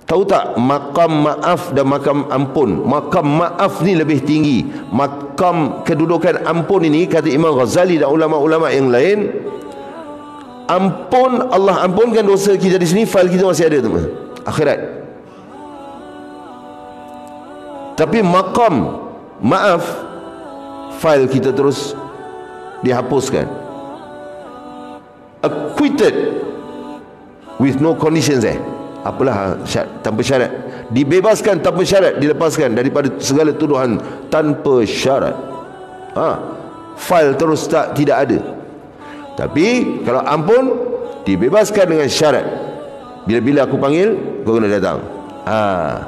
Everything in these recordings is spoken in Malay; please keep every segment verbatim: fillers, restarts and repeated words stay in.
Tahu tak, makam maaf dan makam ampun. Makam maaf ni lebih tinggi. Makam kedudukan ampun ini, kata Imam Ghazali dan ulama-ulama yang lain, ampun, Allah ampunkan dosa kita di sini, fail kita masih ada teman, akhirat. Tapi makam maaf, fail kita terus dihapuskan. Acquitted with no conditions eh apalah syarat, tanpa syarat, dibebaskan tanpa syarat, dilepaskan daripada segala tuduhan tanpa syarat. Ha, file terus tak tidak ada. Tapi kalau ampun, dibebaskan dengan syarat. Bila-bila aku panggil, kau kena datang. Ha,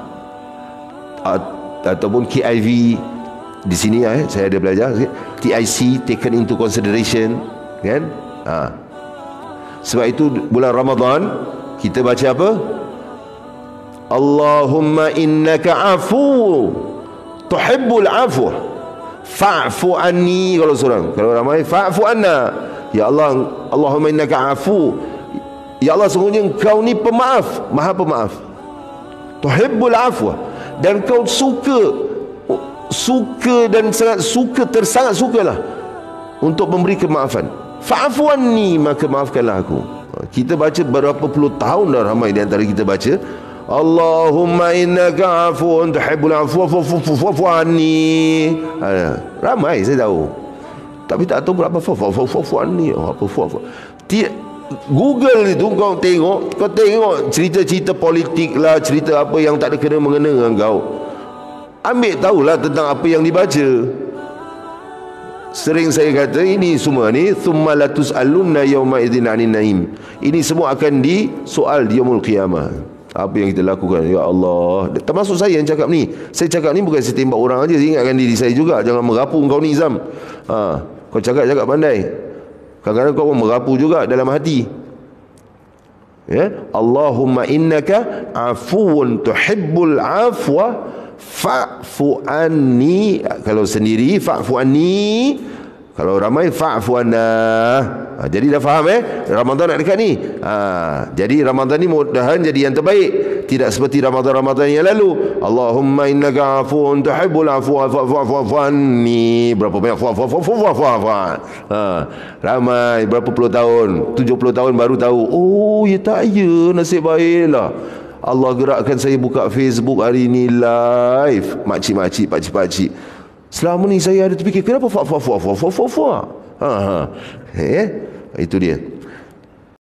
ataupun K I V di sini eh, saya ada belajar T I C, taken into consideration, kan? Ha. Sebab itu bulan Ramadan kita baca apa? Allahumma innaka afu tuhibbul afwa fa'fu anni. Kalau seorang, kalau ramai, fa'fu anna. Ya Allah, Allahumma innaka afu, ya Allah sungguhnya engkau ni pemaaf, maha pemaaf. Tuhibbul afwa, dan kau suka suka dan sangat suka, tersangat sukalah untuk memberi kemaafan. Fa'fu anni, maka maafkanlah aku. Kita baca berapa puluh tahun dah, ramai di antara kita baca Allahumma innaka afuun tuhibbul afwa fa'fu anni. Ramai saya tahu, tapi tak tahu berapa fa'fu anni. Apa fa'fu? Google itu kau tengok, kau tengok cerita-cerita politik lah, cerita apa yang tak ada kena mengena dengan kau, ambil tahulah tentang apa yang dibaca. Sering saya kata, ini semua ni thumma latus'alunna yawma idzin 'anil naim. Ini semua akan disoal di yaumul qiyamah. Apa yang kita lakukan, ya Allah. Termasuk saya yang cakap ni. Saya cakap ni bukan saya tembak orang aja, saya ingatkan diri saya juga. Jangan merapu kau ni Izam. Ha, kau cakap-cakap pandai, kadang-kadang kau pun merapu juga dalam hati. Ya, Allahumma innaka afuwun tuhibbul afwa fa'fu anni. Kalau sendiri fa'fu anni, kalau ramai fa'fu anna. Ha, jadi dah faham eh, Ramadan nak dekat ni. Ha, jadi Ramadan ni mudah-mudahan jadi yang terbaik, tidak seperti Ramadan-Ramadan yang lalu. Allahumma innaka afuwun tuhibbul afwa fa'fu anni. Berapa banyak fa fa fa fa fa fa. Ha, ramai berapa puluh tahun, tujuh puluh tahun baru tahu. Oh, ya tak ya, nasib baiklah Allah gerakkan saya buka Facebook hari ni live. Makcik-makcik, pakcik-pakcik, selama ni saya ada terfikir, kenapa fa fa fa fa fa fa. Ha ha. Eh, itu dia.